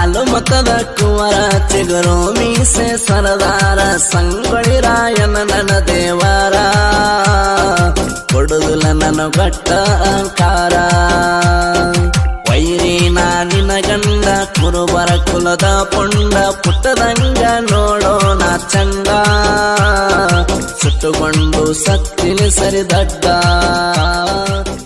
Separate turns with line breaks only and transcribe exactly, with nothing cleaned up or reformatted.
ಹಾಲು ಮತದ ಕುವರ ಚಿಗುರು ಮೀಸೆ ಸರದಾರ ಸಂಗೊಳ್ಳಿ ರಾಯನ ನನ್ನ ದೇವರ ಕೊಡುದಿಲ್ಲ ನನ್ನ ಗಟ್ಟ ಅಹಂಕಾರ ವೈರಿ ನಾನಿನ ಗಂಡ ಕುರುಬರ ಕುಲದ ಪುಂಡ ಪುಟ್ಟದಂಗ ನೋಡೋಣ ಚಂದ ಸುಟ್ಟುಕೊಂಡು ಸತ್ತಿಲಿ ಸರಿದಡ್ಡ